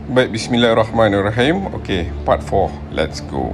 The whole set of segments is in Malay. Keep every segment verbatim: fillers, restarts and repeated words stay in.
Baik, bismillahirrahmanirrahim. Okey, part four. Let's go.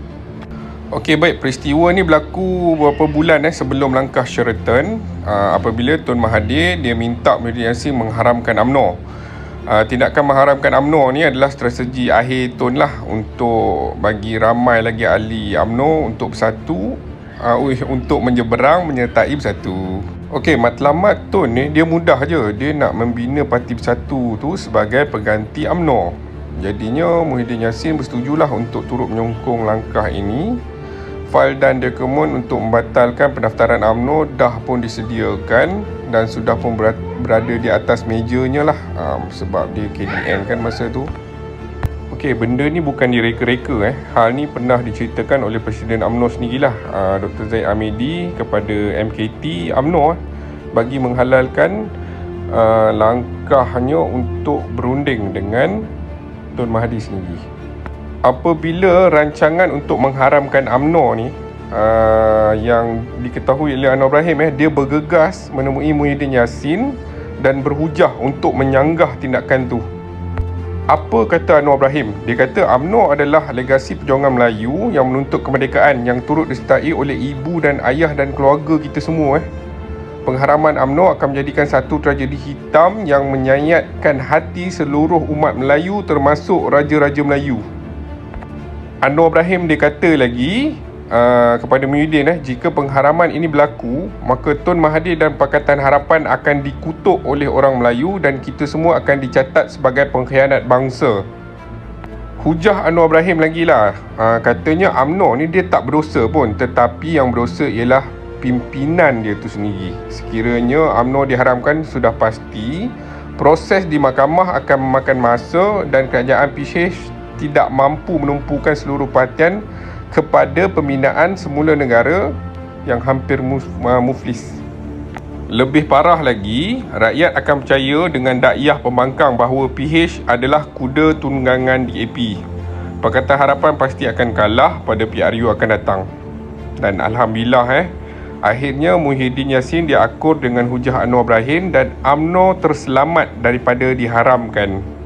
Okey, baik, peristiwa ni berlaku beberapa bulan eh sebelum langkah Sheraton, uh, apabila Tun Mahathir dia minta Muhyiddin Yassin mengharamkan UMNO. Uh, tindakan mengharamkan UMNO ni adalah strategi akhir Tun lah untuk bagi ramai lagi ahli UMNO untuk bersatu, uh, untuk menyeberang menyertai bersatu. Okey, matlamat Tun ni dia mudah je. Dia nak membina Parti Bersatu tu sebagai pengganti UMNO. Jadinya Muhyiddin Yassin bersetujulah untuk turut menyokong langkah ini. Fail dan dokumen untuk membatalkan pendaftaran UMNO dah pun disediakan dan sudah pun berada di atas mejanya lah, um, sebab dia K D N kan masa tu. Okey, benda ni bukan direka-reka eh. Hal ni pernah diceritakan oleh Presiden UMNO sendirilah, uh, Doktor Zahid Hamidi kepada M K T UMNO eh, bagi menghalalkan uh, langkahnya untuk berunding dengan Tun Mahathir sendiri. Apabila rancangan untuk mengharamkan UMNO ni uh, yang diketahui oleh Anwar Ibrahim eh, dia bergegas menemui Muhyiddin Yassin dan berhujah untuk menyanggah tindakan tu. Apa kata Anwar Ibrahim? Dia kata UMNO adalah legasi perjuangan Melayu yang menuntut kemerdekaan yang turut disertai oleh ibu dan ayah dan keluarga kita semua eh. Pengharaman UMNO akan menjadikan satu tragedi hitam yang menyayatkan hati seluruh umat Melayu termasuk raja-raja Melayu. Anwar Ibrahim dia kata lagi uh, kepada Muhyiddin eh, jika pengharaman ini berlaku, maka Tun Mahathir dan Pakatan Harapan akan dikutuk oleh orang Melayu dan kita semua akan dicatat sebagai pengkhianat bangsa. Hujah Anwar Ibrahim lagi lah, uh, katanya UMNO ni dia tak berdosa pun, tetapi yang berdosa ialah pimpinan dia tu sendiri. Sekiranya UMNO diharamkan, sudah pasti proses di mahkamah akan memakan masa dan kerajaan P H tidak mampu menumpukan seluruh perhatian kepada pembinaan semula negara yang hampir muflis. Lebih parah lagi, rakyat akan percaya dengan dakwah pembangkang bahawa P H adalah kuda tunggangan D A P. Pakatan Harapan pasti akan kalah pada P R U akan datang. Dan Alhamdulillah eh, akhirnya Muhyiddin Yassin diakur dengan hujah Anwar Ibrahim dan UMNO terselamat daripada diharamkan.